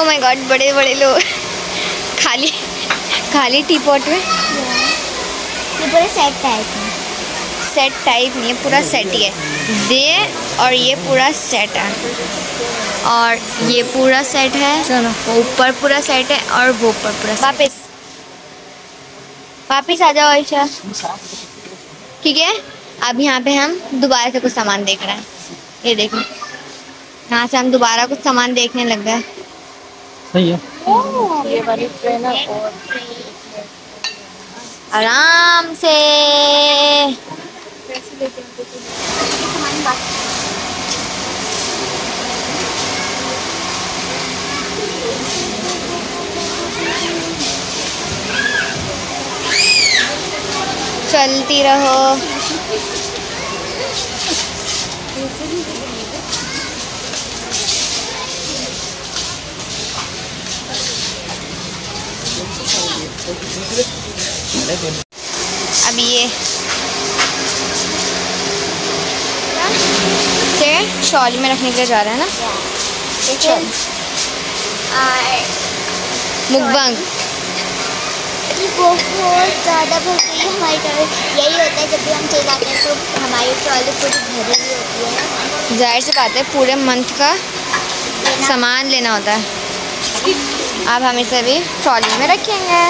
Oh my God, बड़े बड़े लोग। खाली खाली टी पॉट में। ये पूरा सेट टाइप है। सेट टाइप नहीं है, पूरा सेट ही है। ये और ये पूरा सेट है, और ये पूरा सेट है। वो ऊपर पूरा सेट है, और वो ऊपर पूरा सेट। वापिस आ जाओ आयशा। ठीक है, अब यहाँ पे हम दोबारा से कुछ सामान देख रहे हैं। ये देखो, यहाँ से हम दोबारा कुछ सामान देखने लग गए। सही है। ये वाली ट्रेन है और आराम से। चलती रहो। अब ये से शॉल में रखने के लिए जा रहे हैं ना। मुकबंग बहुत ज़्यादा भर गई है हमारी ट्रॉली। यही होता है जब भी हम चले जाते हैं तो हमारी ट्रॉली पूरी भरी हुई होती है। जाहिर सी बात है, पूरे मंथ का सामान लेना होता है। अब हम इसे भी ट्रॉली में रखेंगे।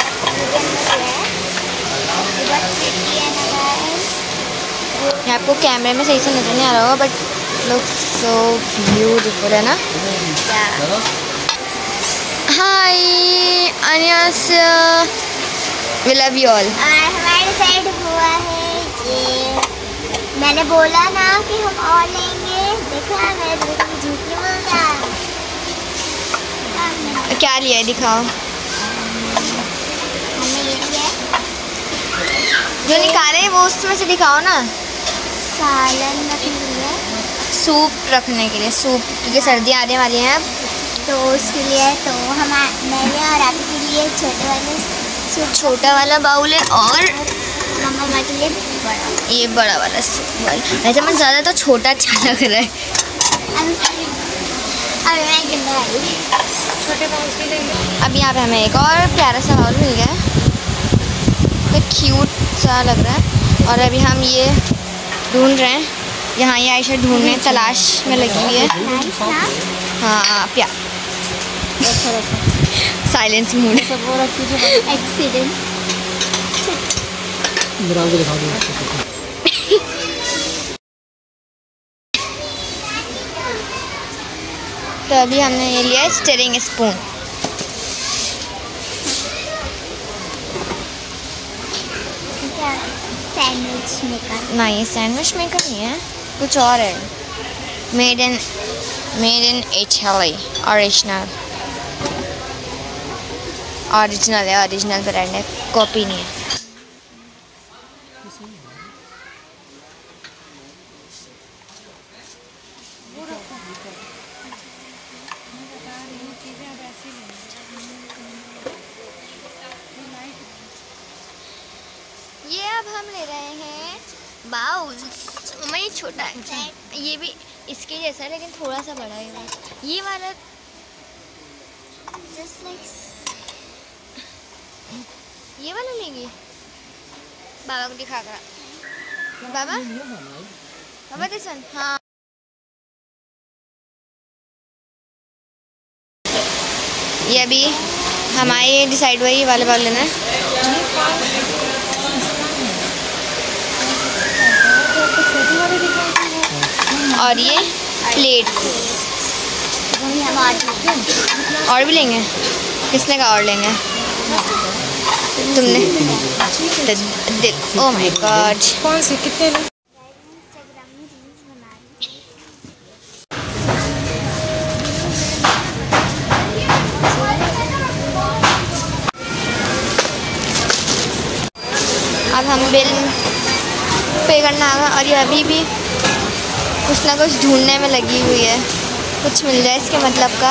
ये आपको कैमरे में सही से नजर नहीं आ रहा होगा, बट लुक सो ब्यूटीफुल है ना। हाय अन्यस्य, वी लव यू ऑल। हमारे साइड हुआ है ये, मैंने बोला ना कि हम और लेंगे। देखा, मैं झूठ नहीं बोलता। क्या लिया है, दिखाओ। हमने ये लिया जो निकाले वो उसमें से दिखाओ ना। सालन रखने के लिए, सूप रखने के लिए, सूप, क्योंकि सर्दियाँ आने वाली हैं अब। तो उसके लिए तो मैंने और आपके लिए छोटे वाले सूप, छोटा वाला बाउल है, और मम्मा के लिए बड़ा, ये बड़ा वाला सूप वाला। वैसे मैं ज़्यादा तो छोटा अच्छा लग रहा है। अब मैं गिनने वाली छोटे बाउल के लिए। अब यहाँ पे हमें एक और प्यारा सा बाउल मिल गया है, तो क्यूट सा लग रहा है। और अभी हम ये ढूंढ रहे हैं, यहाँ ये आयशा ढूंढने तलाश में लगी हुई है। हाँ प्यार, साइलेंस मूड। एक्सीडेंट। तो अभी हमने ये लिया है स्टीयरिंग स्पून। Sandwich maker. नहीं, ये सैंडविच मेकर नहीं है, कुछ और है। मेड इन इटली, ओरिजिनल है, ओरिजिनल ब्रांड है, कॉपी नहीं है। ये अब हम ले रहे हैं बाउल्स। ये छोटा है, ये भी इसके जैसा है लेकिन थोड़ा सा बड़ा है। ये वाला जस्ट लाइक, ये वाला लेंगे। बाबा को दिखा कर। बाबा बाबा दिस वन। हाँ, ये अभी हमारे डिसाइड हुआ ये वाले बाउल लेना है। और ये प्लेट्स और भी लेंगे। किसने कहा और लेंगे? तुमने। दिल, ओह माय गॉड। कौन से कितने? अब हम बिल पे करना होगा, और ये अभी भी कुछ ना कुछ ढूंढने में लगी हुई है, कुछ मिल जाए इसके मतलब का।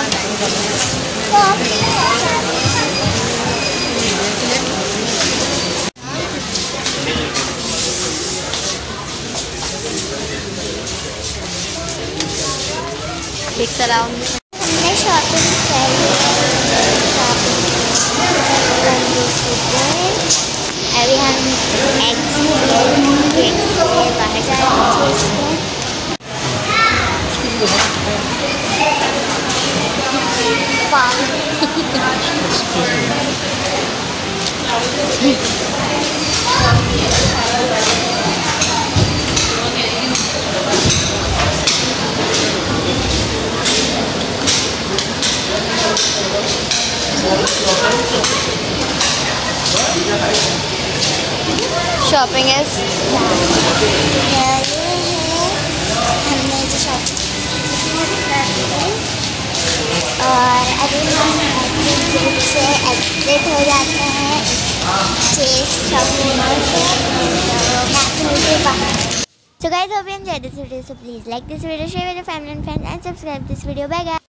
हमने शॉपिंग कर ली शॉपिंग इज हमने जो शॉपिंग और अभी हम गेट से एग्जिट हो जाते हैं चेस शॉपिंग मॉल से। तो मैं अपने बाहर। So guys, hope you enjoyed this video. So please like this video, share with your family and friends, and subscribe this video. Bye guys.